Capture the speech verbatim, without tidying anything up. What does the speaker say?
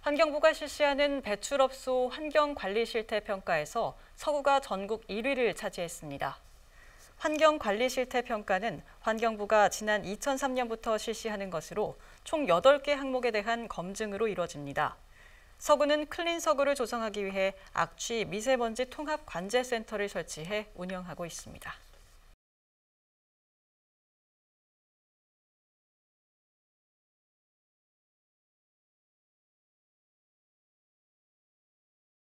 환경부가 실시하는 배출업소 환경관리실태평가에서 서구가 전국 일 위를 차지했습니다. 환경관리실태평가는 환경부가 지난 이천삼 년부터 실시하는 것으로 총 여덟 개 항목에 대한 검증으로 이뤄집니다. 서구는 클린 서구를 조성하기 위해 악취, 미세먼지 통합 관제센터를 설치해 운영하고 있습니다.